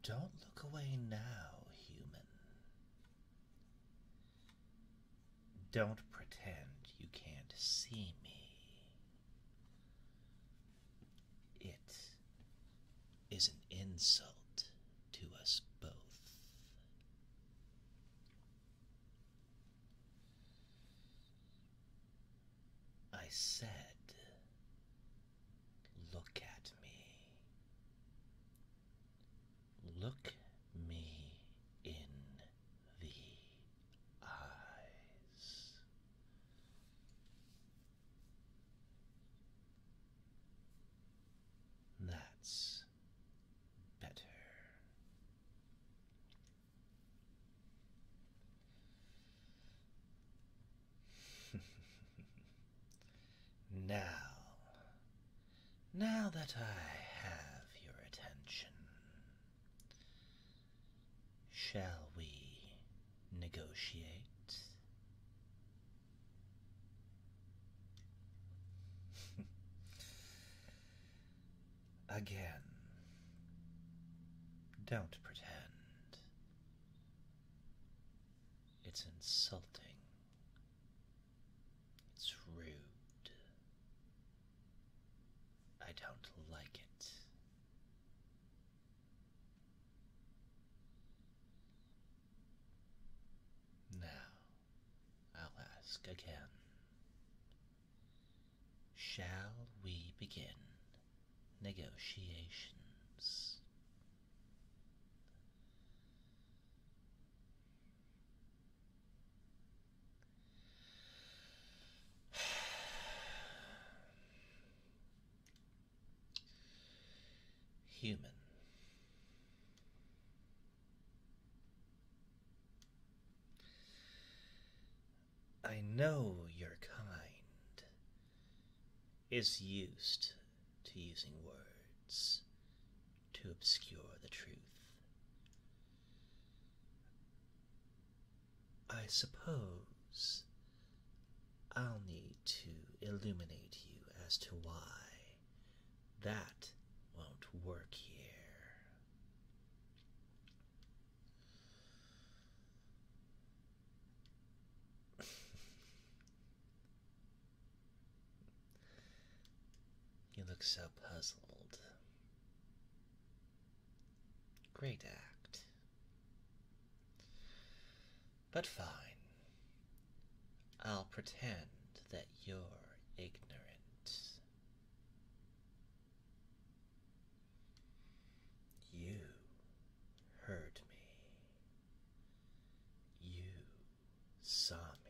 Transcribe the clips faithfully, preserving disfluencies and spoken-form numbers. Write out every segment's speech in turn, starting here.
Don't look away now, human. Don't pretend you can't see me. It is an insult to us both. I said, look at me. Look me in the eyes. That's better. Now, now that I have your attention, shall we negotiate? Again, don't pretend. It's insulting. It's rude. I don't like it. Now, I'll ask again. Shall we begin negotiations? Human. I know your kind is used to using words to obscure the truth. I suppose I'll need to illuminate you as to why that won't work here. You look so puzzled. Great act. But fine. I'll pretend that you're ignorant. You heard me. You saw me.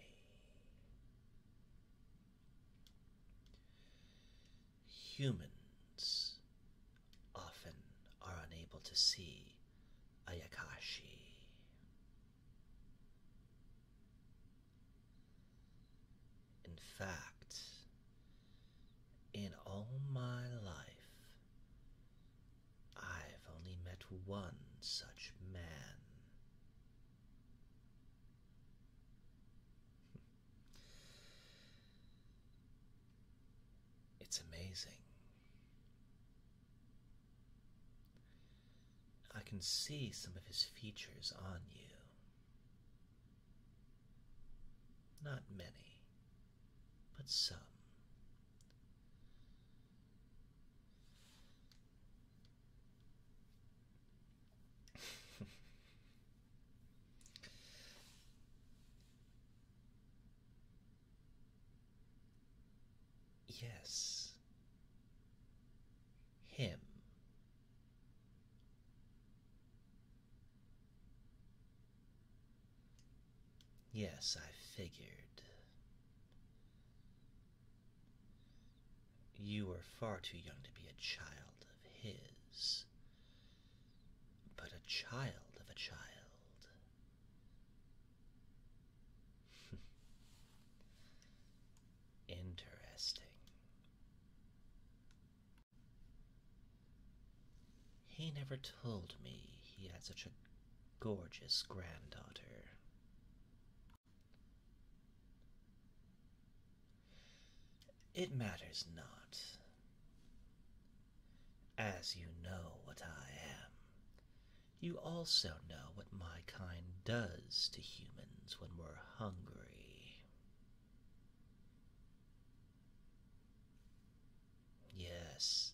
Humans often are unable to see Ayakashi. In fact, in all my life, I've only met one such man. It's amazing. I can see some of his features on you. Not many, but some. Yes. Him. Yes, I figured. You were far too young to be a child of his. But a child of a child. Interesting. He never told me he had such a gorgeous granddaughter. It matters not. As you know what I am, You also know what my kind does to humans when we're hungry. Yes,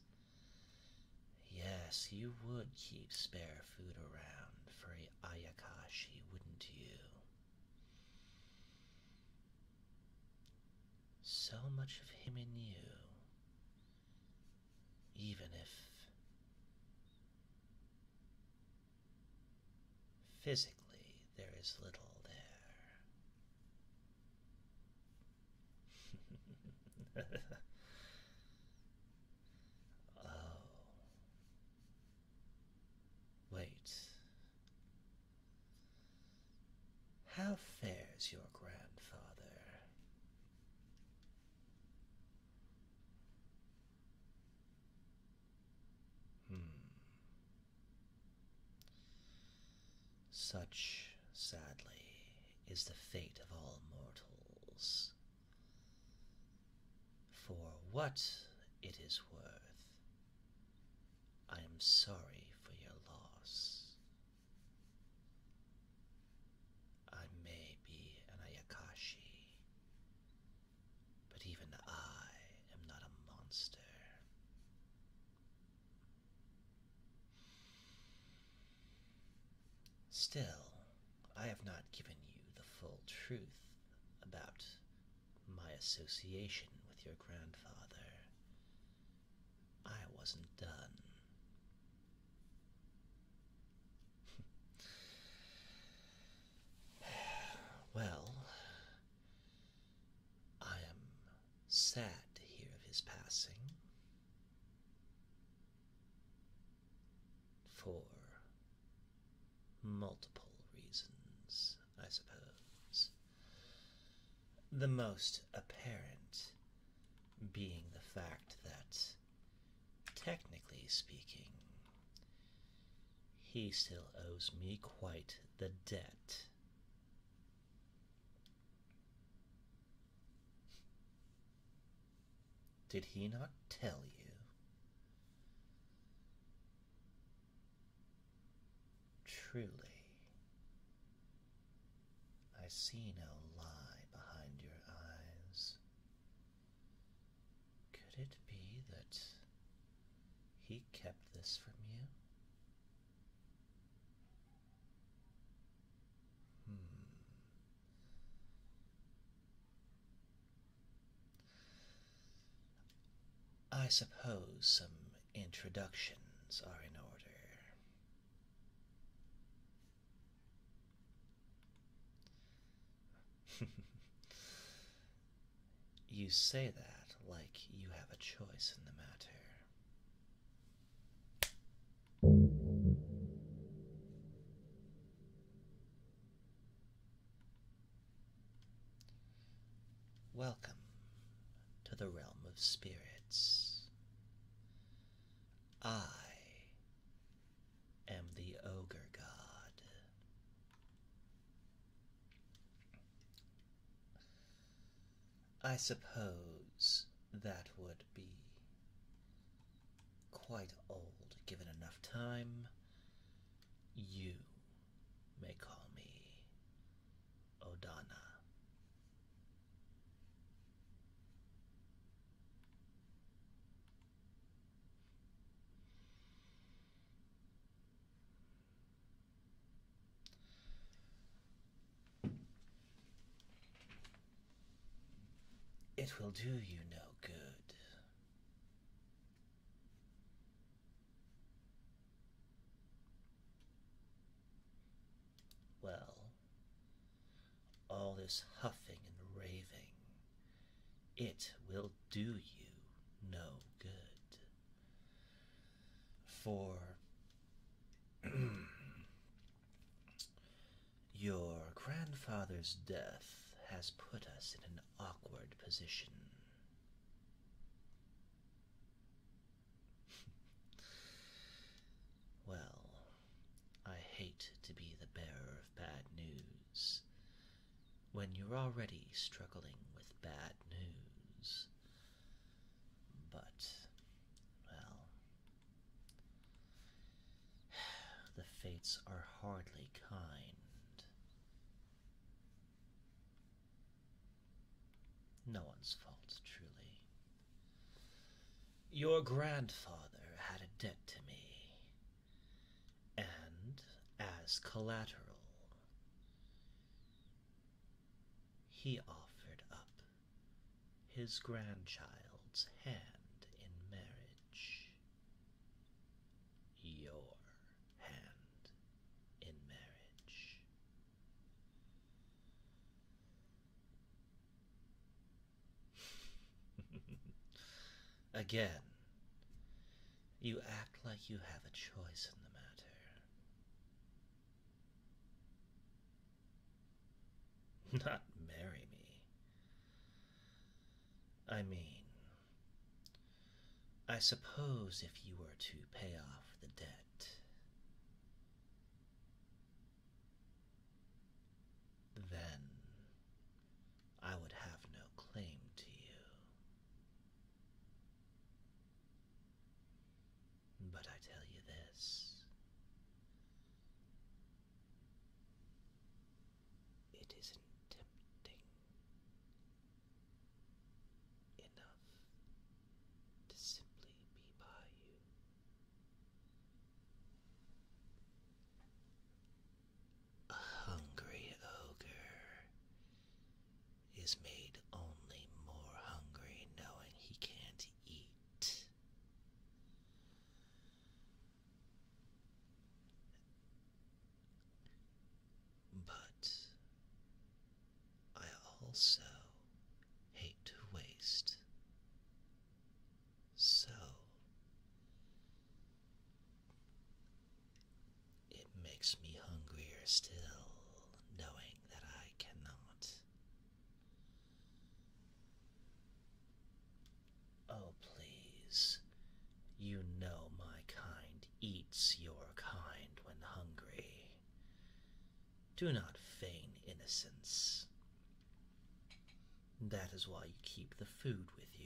yes, you would keep spare food around for a Ayakashi, wouldn't you? So much of him in you, even if physically there is little there. Oh. Wait. How fares your grandfather? Hmm. Such, sadly, is the fate of all mortals. For what it is worth, I am sorry for your loss. I may be an Ayakashi, but even I am not a monster. Still, I have not given you the full truth about my association with your grandfather. I wasn't done. Well, I am sad to hear of his passing. For multiple reasons, I suppose. The most apparent being the fact that, technically speaking, he still owes me quite the debt. Did he not tell you? Truly, I see no lie behind your eyes. Could it be that he kept this from you? Hmm. I suppose some introductions are in order. You say that like you have a choice in the matter. Welcome to the realm of spirits. I am the ogre god. I suppose that would be quite old given enough time. You may call me Odana. It will do you no good. Well, all this huffing and raving, it will do you no good. For your grandfather's death has put us in an awkward position. Well, I hate to be the bearer of bad news when you're already struggling with bad news. But, well, the fates No one's fault, truly. Your grandfather had a debt to me, and as collateral, he offered up his grandchild's hand in marriage. Your hand in marriage. Again, you act like you have a choice in the matter. Not marry me. I mean, I suppose if you were to pay off the debt, then I would have no claim to you. But I tell you this, it isn't tempting enough to simply be by you. A hungry ogre is made only more hungry knowing he can't eat. But I also hate to waste. So it makes me hungrier still, knowing that I cannot. Oh, please. You know my kind eats your kind when hungry. Do not feign innocence. That is why you keep the food with you.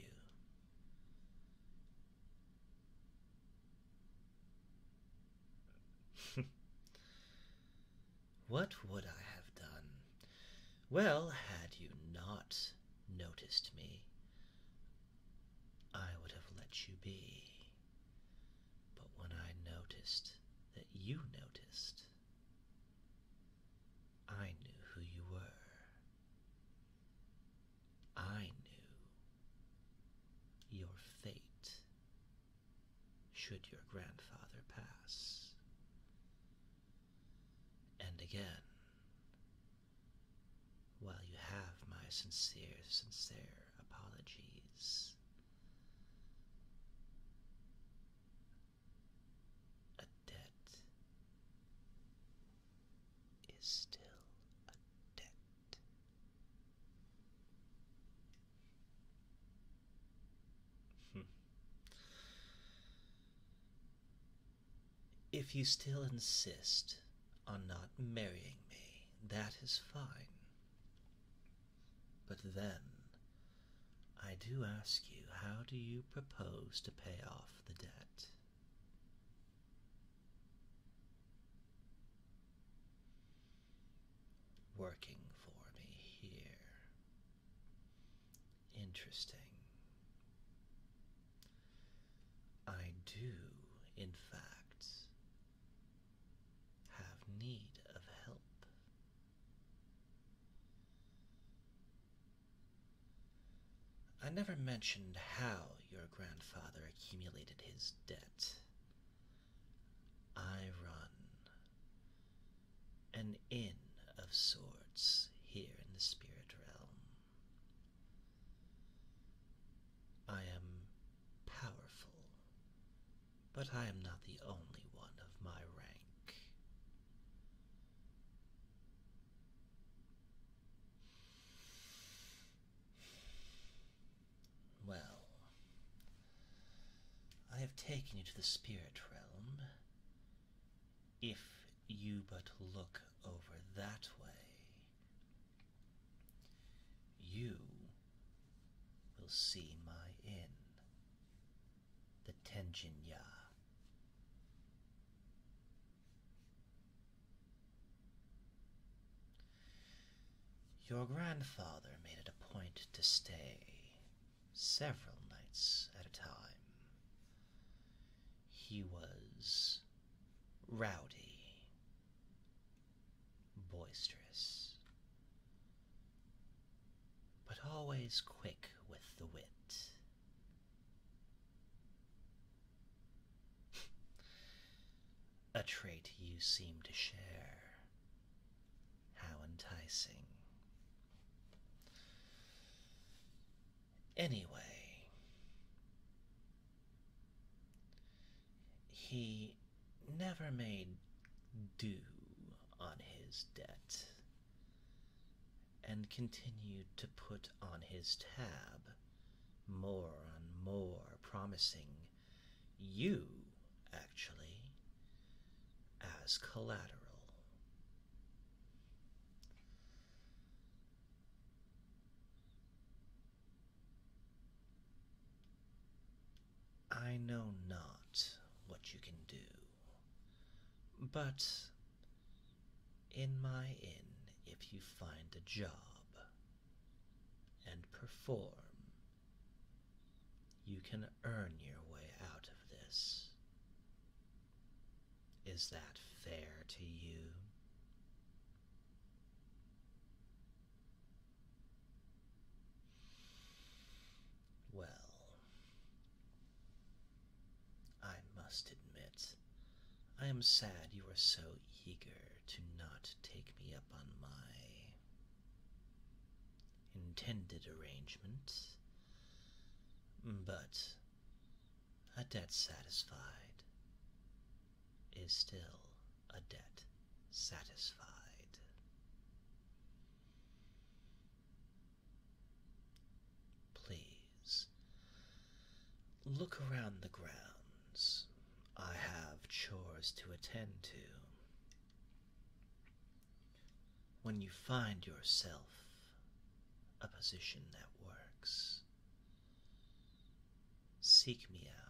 What would I have done? Well, had you not noticed me, I would have let you be. But when I noticed that you noticed, I knew who you were. I knew your fate should your grandfather pass. And again, while you have my sincere, sincere apologies, a debt is still a debt. If you still insist on not marrying me, that is fine. But then, I do ask you, how do you propose to pay off the debt? Working for me here. Interesting. I do, in fact, have need of help. I never mentioned how your grandfather accumulated his debt. I run an inn of sorts here in the spirit realm. I am powerful, but I am not the only one of my rank. Well, I have taken you to the spirit realm. If you but look over that way, you will see my inn, the Tenjinya. Your grandfather made it a point to stay several nights at a time. He was rowdy, boisterous, but always quick with the wit. A trait you seem to share. How enticing. Anyway, he never made due on his debt, and continued to put on his tab more and more, promising you, actually, as collateral. I know not what you can do, but in my inn, if you find a job and perform, you can earn your way out of this. Is that fair to you? Well, I must admit, I am sad you are so eager to not take me up on my intended arrangement, but a debt satisfied is still a debt satisfied. Please, look around the grounds. I have chores to attend to. When you find yourself a position that works, seek me out.